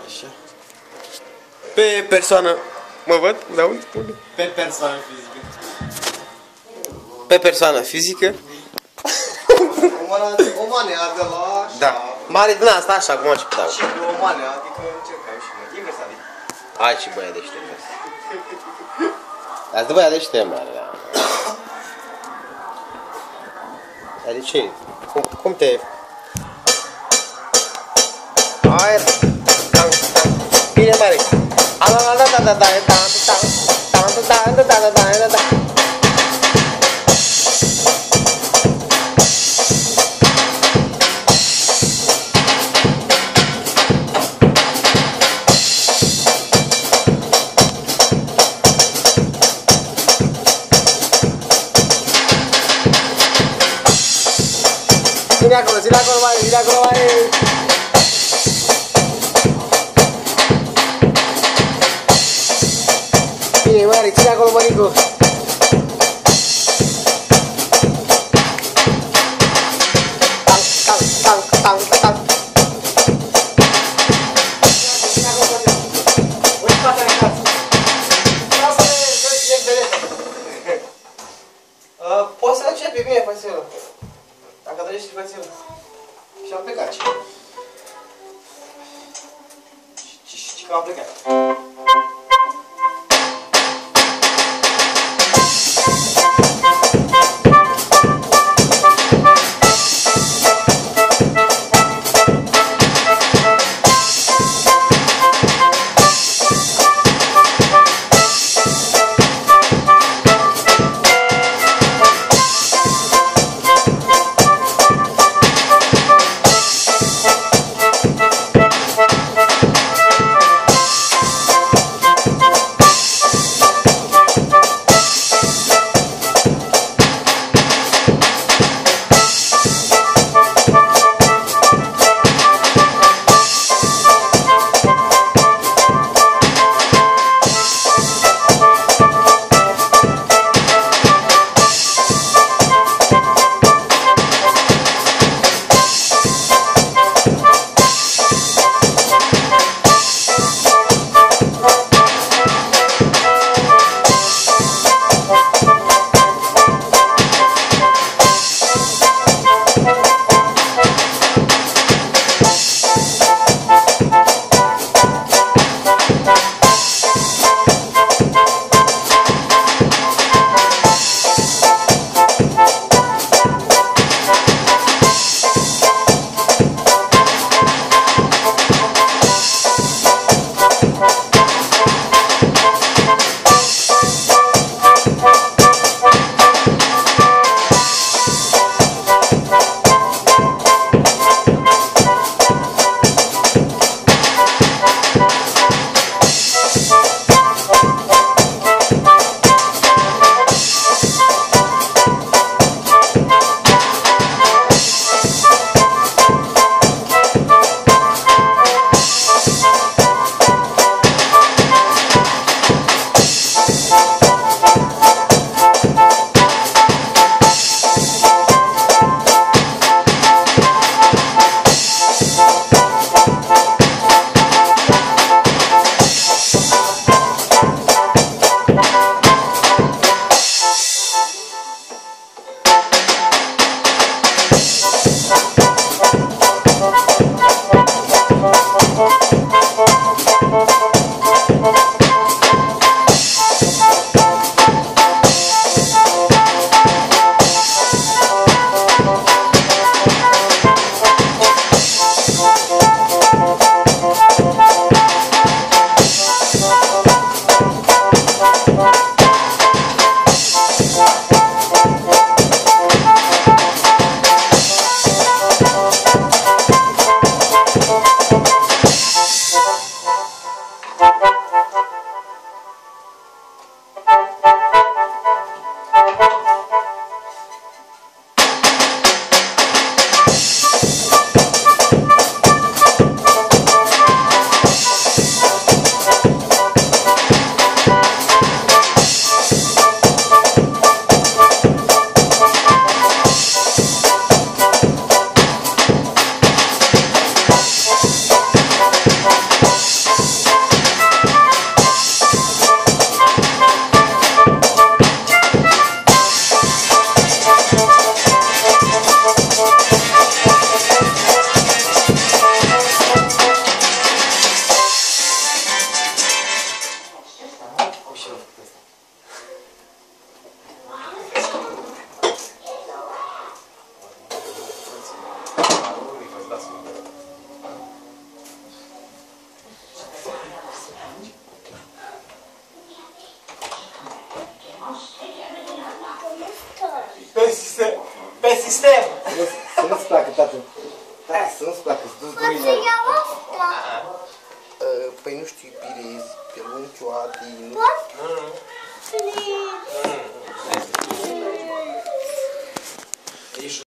Așa. Pe persoană... Mă văd? Da, unde? Pe persoană fizică. Pe persoană fizică. O manea de la așa. Da. Mare din asta, așa, cum a început. Și o manea, adică încercam și mă. Invers, adică. Hai și băia deștept. Asta băia deștept, mare, da. Dar de ce? Cum te... Aer. Bine, mare. Ține acolo, mai, ține acolo, mai. Bine, mare, ține acolo, măricu. Tang. Uite spatele în casă. Poți să începi, bine, frățelul. Dacă dorești, frățelul. Și am plecat. Și că am plecat. clasă. Pe sistem! Pe sistem!